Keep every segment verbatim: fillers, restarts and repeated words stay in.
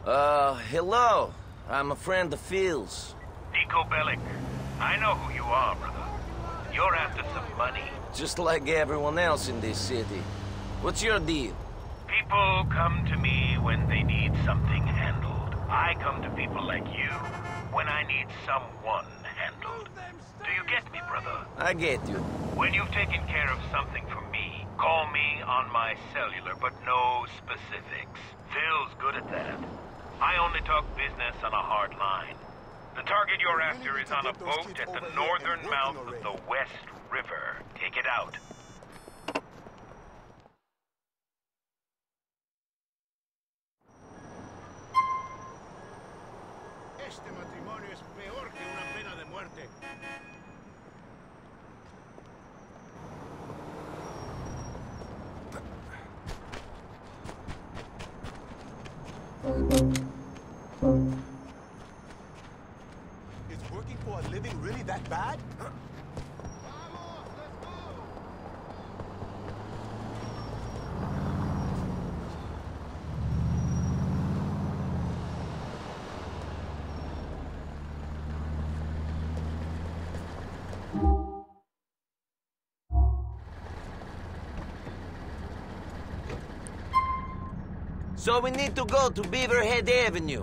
Uh, hello. I'm a friend of Phil's. Niko Bellic. I know who you are, brother. You're after some money. Just like everyone else in this city. What's your deal? People come to me when they need something handled. I come to people like you when I need someone handled. Do you get me, brother? I get you. When you've taken care of something for me, call me on my cellular, but no specifics. Phil's good at that. I only talk business on a hard line. The target you're after is on a boat at the northern mouth of the West River. Take it out. Este matrimonio es peor que una pena de muerte. Is working for a living really that bad? So we need to go to Beaverhead Avenue.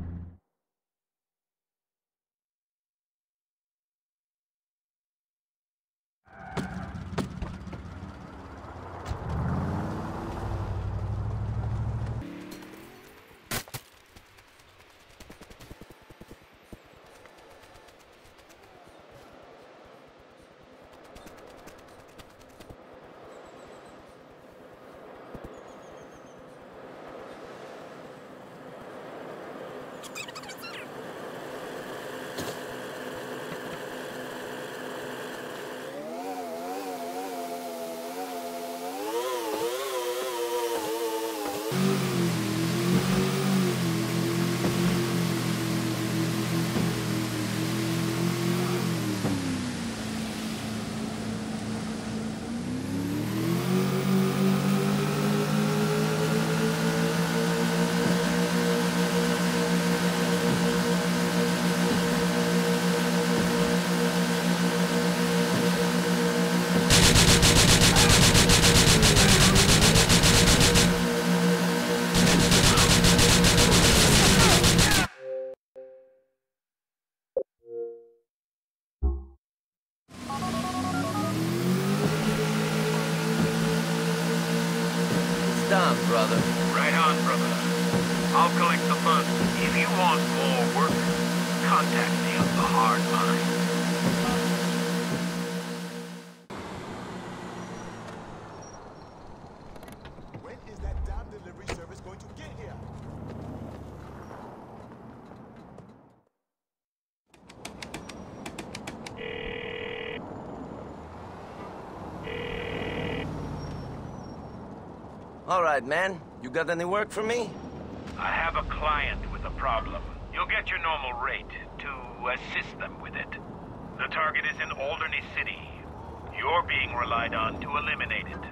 Done, brother. Right on, brother. I'll collect the funds. If you want more work, contact me on the hard line. When is that damn delivery service going to get here? All right, man. You got any work for me? I have a client with a problem. You'll get your normal rate to assist them with it. The target is in Alderney City. You're being relied on to eliminate it.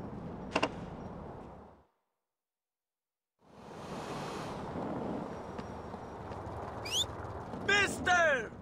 Mister!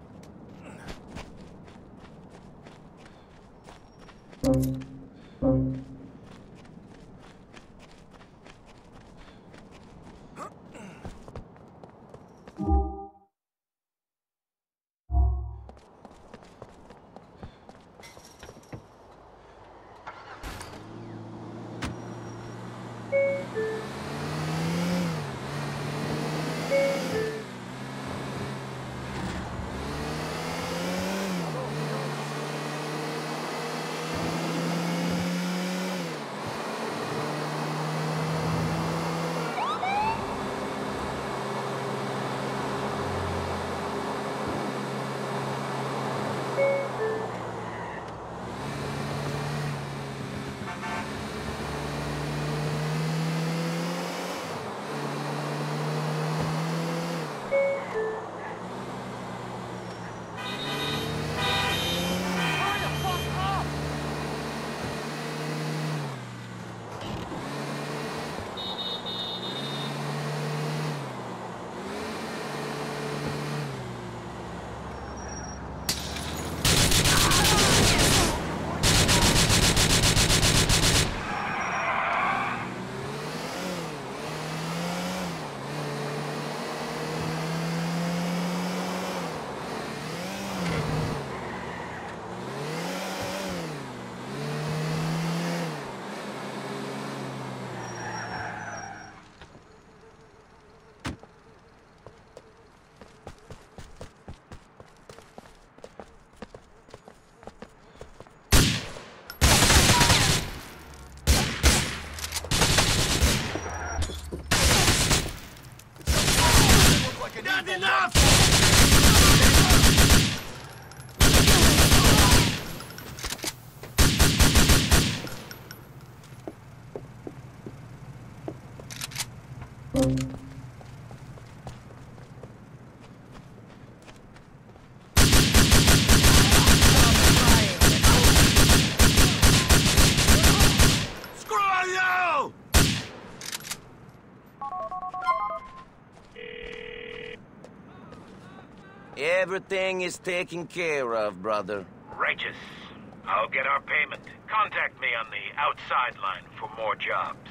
Everything is taken care of, brother. Righteous. I'll get our payment. Contact me on the outside line for more jobs.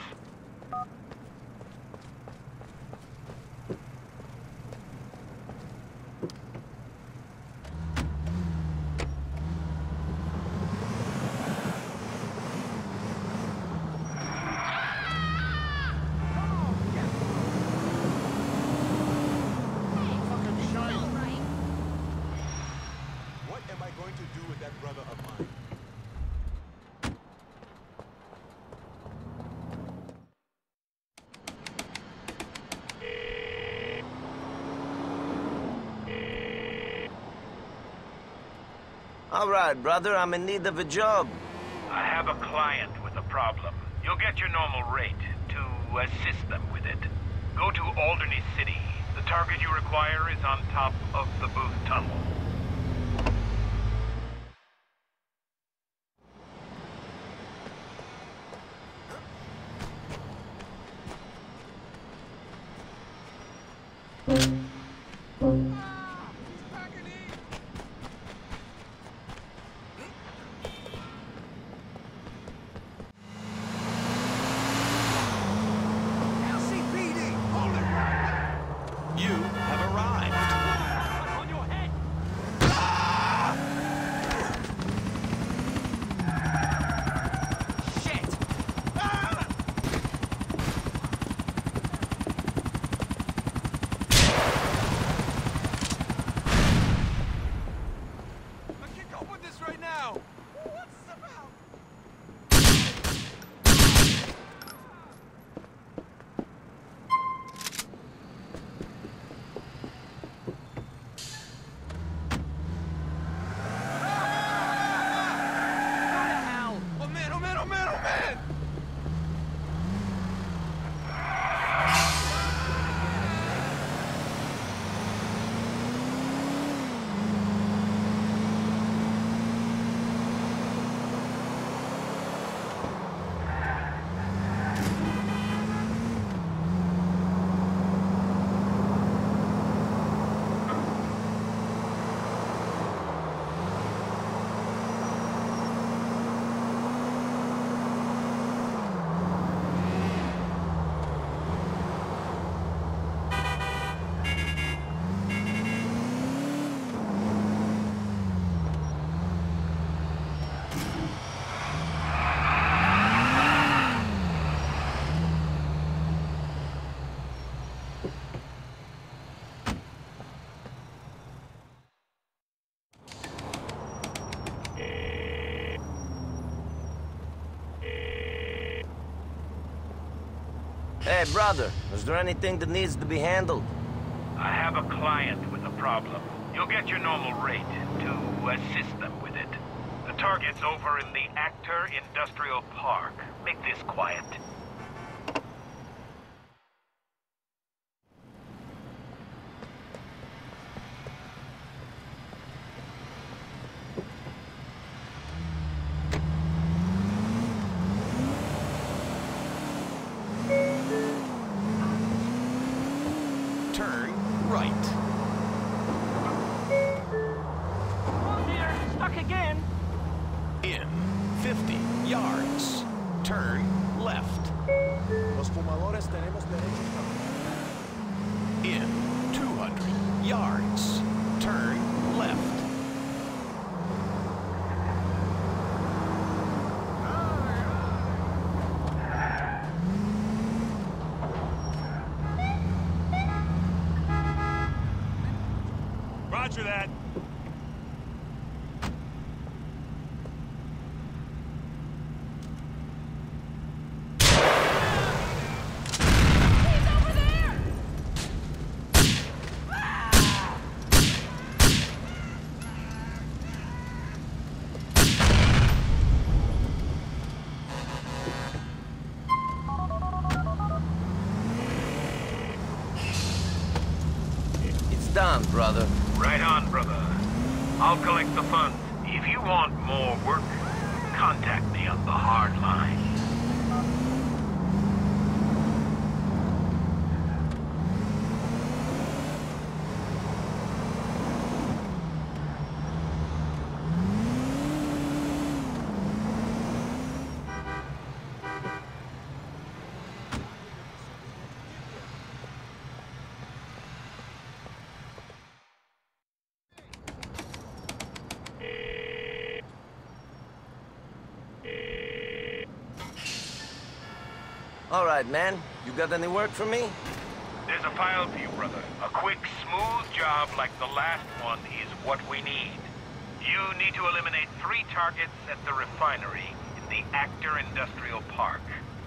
What am I going to do with that brother of mine? All right, brother, I'm in need of a job. I have a client with a problem. You'll get your normal rate to assist them with it. Go to Alderney City. The target you require is on top of the Booth Tunnel. You have arrived. On your head! Shit! I can't cope with this right now. What's this about? Oh man, oh man, oh man, oh man! Hey, brother, is there anything that needs to be handled? I have a client with a problem. You'll get your normal rate to assist them with it. The target's over in the Actor Industrial Park. Make this quiet. Turn right. Stuck again. In fifty yards. Turn left. Los fumadores tenemos derechos también. In two hundred yards. Turn left. Roger that. It's done, brother. Right on, brother. I'll collect the funds. If you want more work, contact me on the hard line. All right, man. You got any work for me? There's a file for you, brother. A quick, smooth job like the last one is what we need. You need to eliminate three targets at the refinery in the Actor Industrial Park.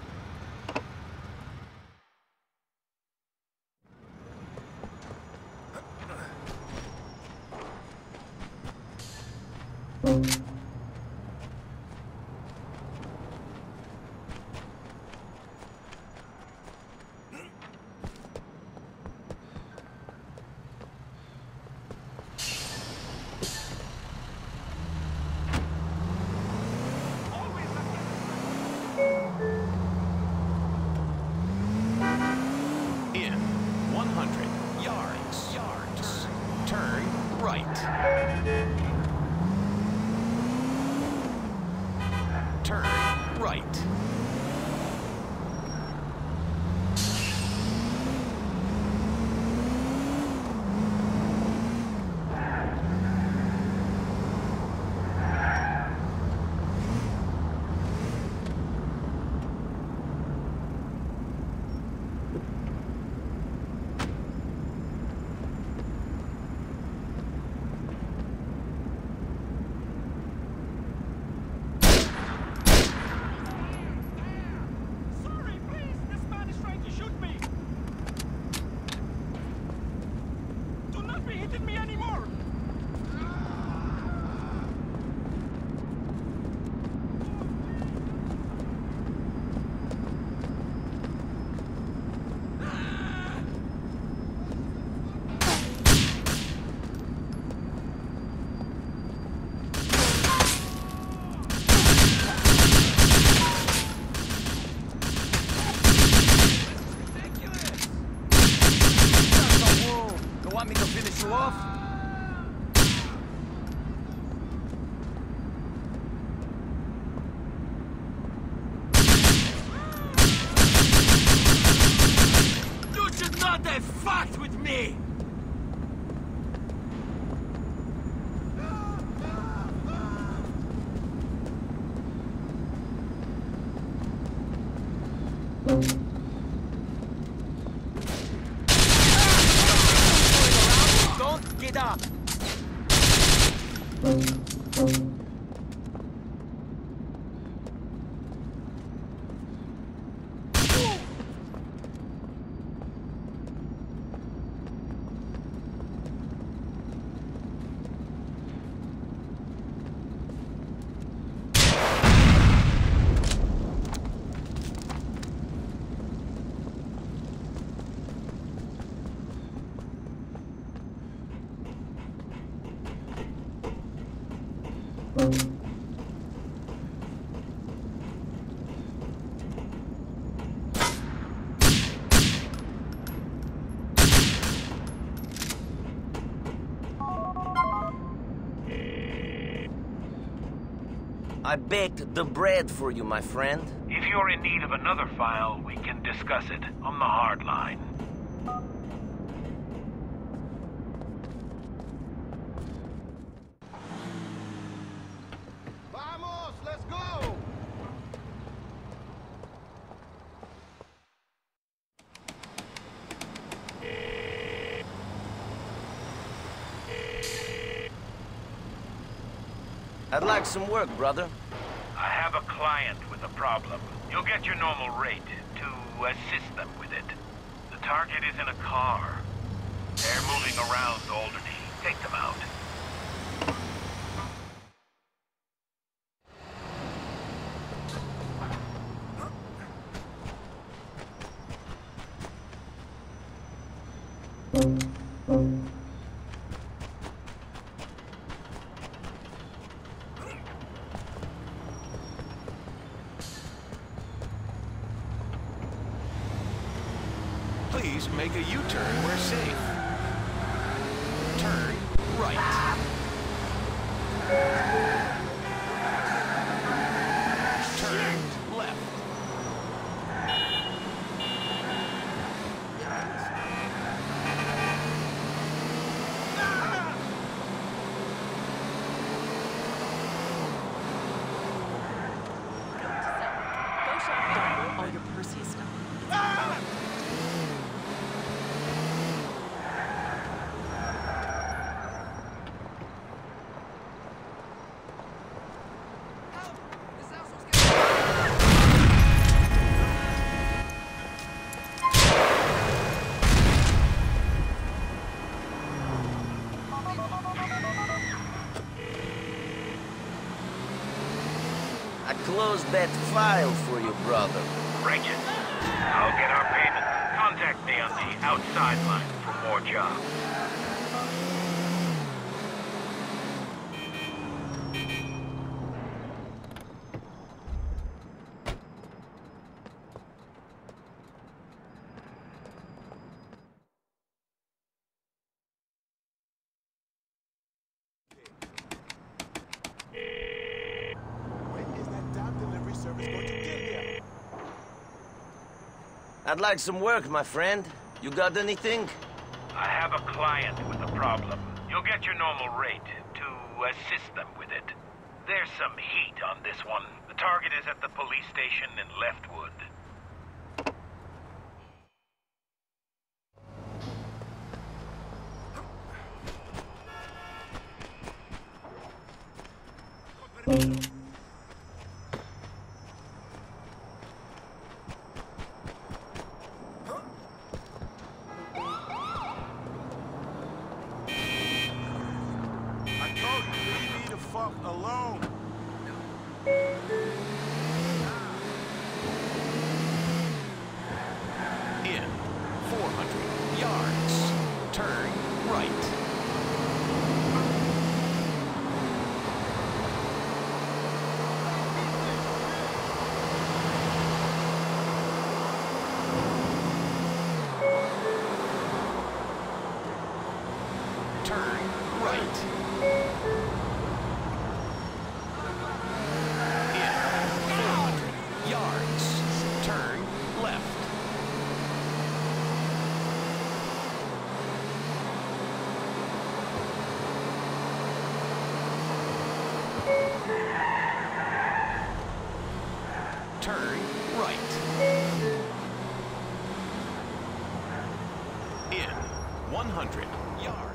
In one hundred yards. Yards. Turn right. Turn right. Want me to finish you off? You should not have fucked with me! Get up! I baked the bread for you, my friend. If you're in need of another file, we can discuss it on the hard line. Vamos, let's go! I'd like some work, brother. I have a client with a problem. You'll get your normal rate to assist them with it. The target is in a car. They're moving around Alderney. Take them out. Please make a U-turn where safe. Turn right. Turn left. Go shop Dumbo all your Perseus stuff. I closed that file for you, brother. Righteous. I'll get our payment. Contact me on the outside line for more jobs. When is that damn delivery service going to get here? I'd like some work, my friend. You got anything? I have a client with a problem. You'll get your normal rate to assist them with it. There's some heat on this one. The target is at the police station in Leftwood. I told you, leave me the fuck alone. In four hundred yards. Turn right. Turn right. In four hundred yards. Turn left. Turn right. In one hundred yards.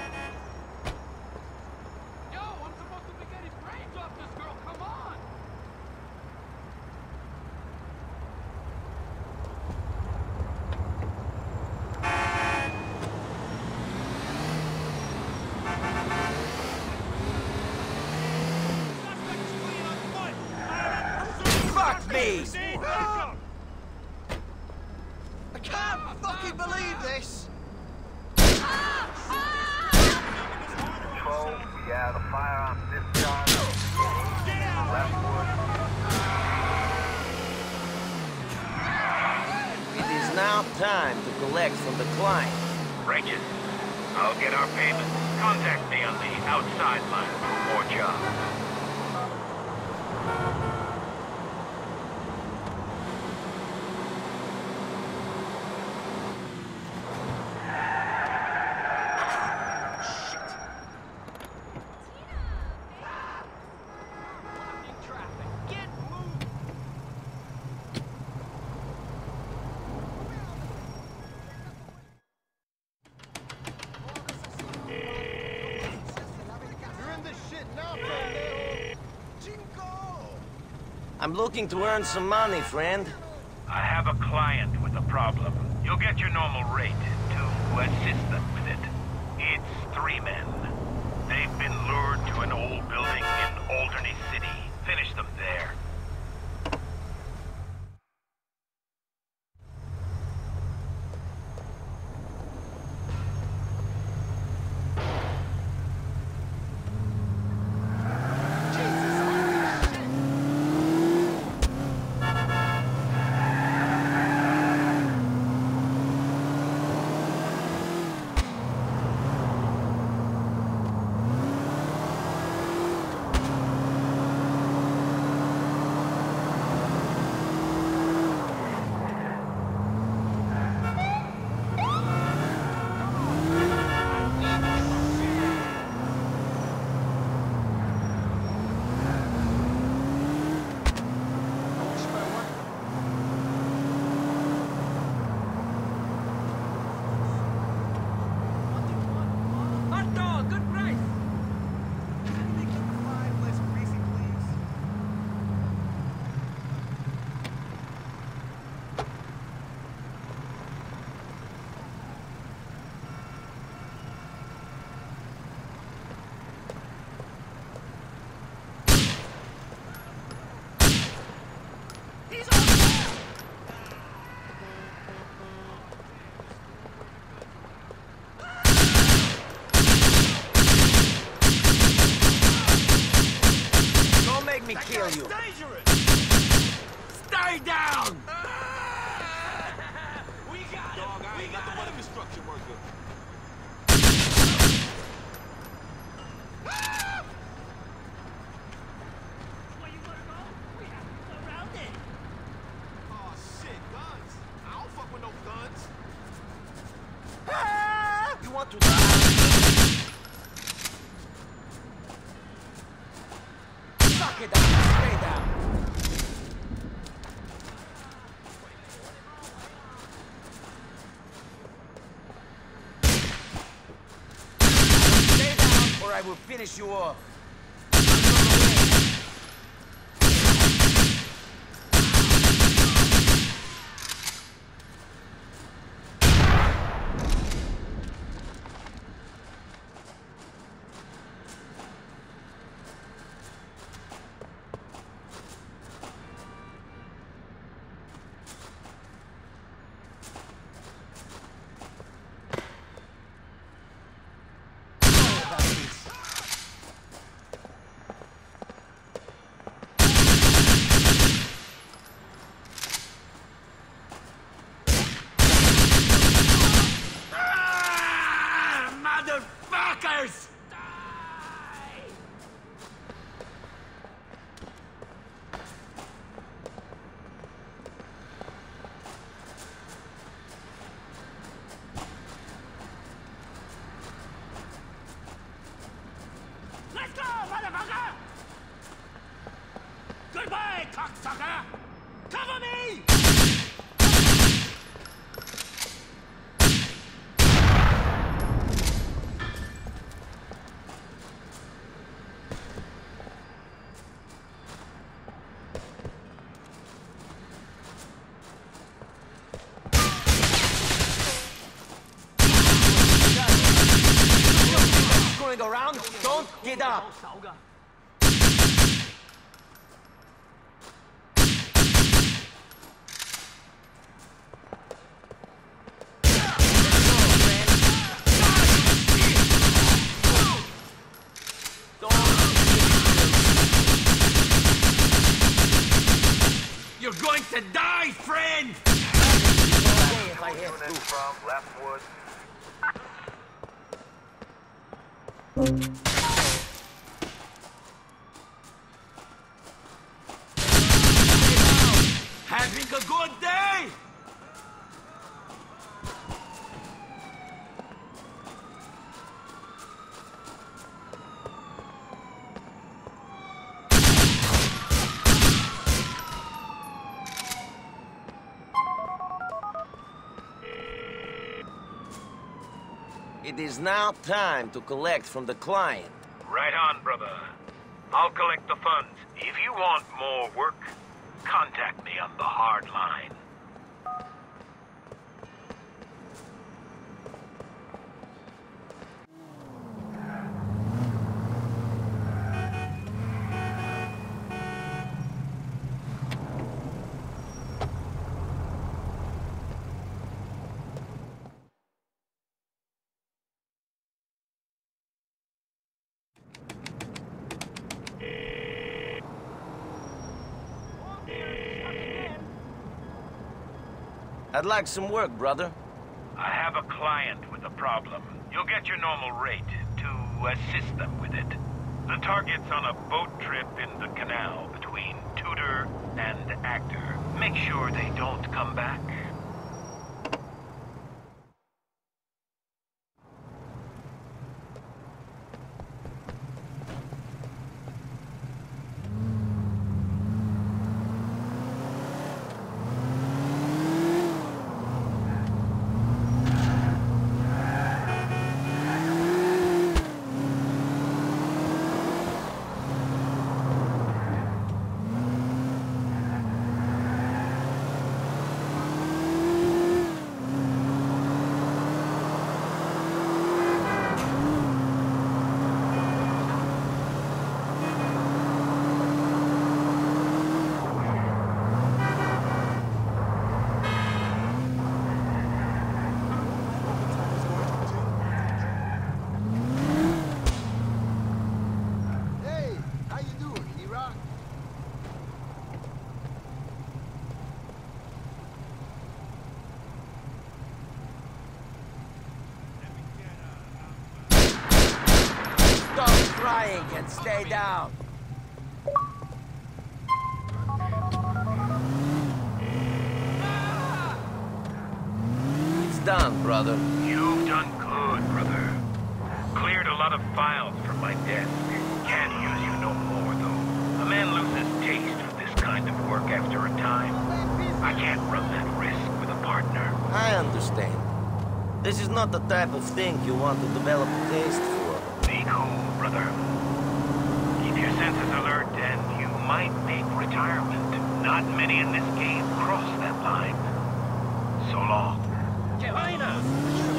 Yo, I'm supposed to be getting brains off this girl, come on! Fuck me! I can't fucking believe this! Control, we have a firearm discharge. Leftwood. It is now time to collect from the client. Righteous. I'll get our payment. Contact me on the outside line for more jobs. Blocking traffic, get moving! You're in this shit now, pendejo! Cinco! I'm looking to earn some money, friend. I have a client with a problem. You'll get your normal rate to assist them with it. It's three men. They've been lured to an old building in Alderney City. Finish them there. get down. Stay down. Stay down, or I will finish you off. Motherfuckers! Let's go, motherfucker! Goodbye, cocksucker! Cover me! Around, don't get up. You're going to die, friend! If I have to. From Leftwood. Having a good day! It is now time to collect from the client. Right on, brother. I'll collect the funds. If you want more work, contact me on the hard line. I'd like some work, brother. I have a client with a problem. You'll get your normal rate to assist them with it. The target's on a boat trip in the canal between Tudor and Actor. Make sure they don't come back. crying and stay down. It's done, brother. You've done good, brother. Cleared a lot of files from my desk. Can't use you no more, though. A man This is not the type of thing you want to develop a taste for. Be cool, brother. Keep your senses alert, and you might make retirement. Not many in this game cross that line. So long. ¡Qué vaina!